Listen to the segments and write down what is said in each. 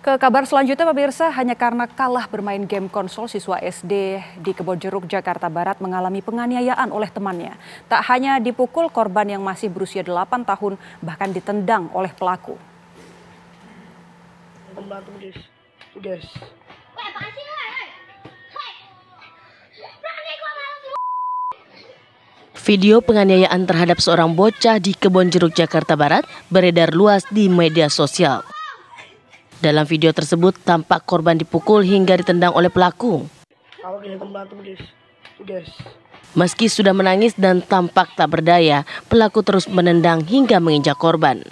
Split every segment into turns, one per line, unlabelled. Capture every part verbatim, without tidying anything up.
Ke kabar selanjutnya pemirsa, hanya karena kalah bermain game konsol, siswa S D di Kebonjeruk, Jakarta Barat mengalami penganiayaan oleh temannya. Tak hanya dipukul, korban yang masih berusia delapan tahun bahkan ditendang oleh pelaku.
Video penganiayaan terhadap seorang bocah di Kebonjeruk, Jakarta Barat beredar luas di media sosial. Dalam video tersebut tampak korban dipukul hingga ditendang oleh pelaku. Meski sudah menangis dan tampak tak berdaya, pelaku terus menendang hingga menginjak korban.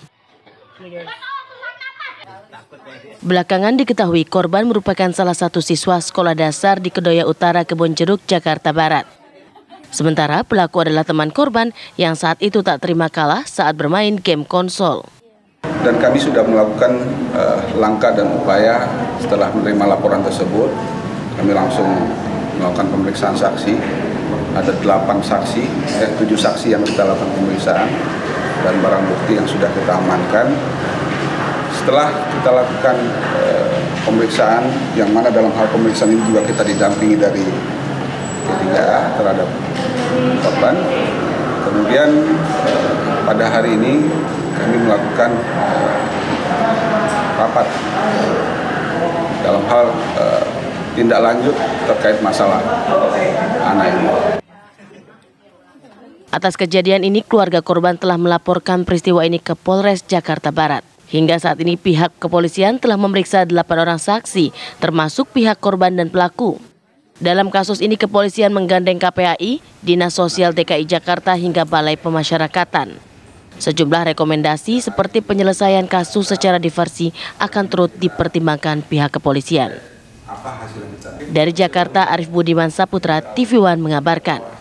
Belakangan diketahui korban merupakan salah satu siswa sekolah dasar di Kedoya Utara, Kebonjeruk, Jakarta Barat. Sementara pelaku adalah teman korban yang saat itu tak terima kalah saat bermain game konsol.
Dan kami sudah melakukan uh, langkah dan upaya setelah menerima laporan tersebut. Kami langsung melakukan pemeriksaan saksi. Ada delapan saksi, eh, tujuh saksi yang kita lakukan pemeriksaan dan barang bukti yang sudah kita amankan. Setelah kita lakukan uh, pemeriksaan, yang mana dalam hal pemeriksaan ini juga kita didampingi dari P tiga A terhadap korban. Kemudian uh, pada hari ini kami melakukan uh, rapat dalam hal uh, tindak lanjut terkait masalah anak ini.
Atas kejadian ini, keluarga korban telah melaporkan peristiwa ini ke Polres Jakarta Barat. Hingga saat ini pihak kepolisian telah memeriksa delapan orang saksi, termasuk pihak korban dan pelaku. Dalam kasus ini kepolisian menggandeng K P A I, Dinas Sosial D K I Jakarta hingga Balai Pemasyarakatan. Sejumlah rekomendasi seperti penyelesaian kasus secara diversi akan turut dipertimbangkan pihak kepolisian. Dari Jakarta, Arif Budiman Saputra, T V One mengabarkan.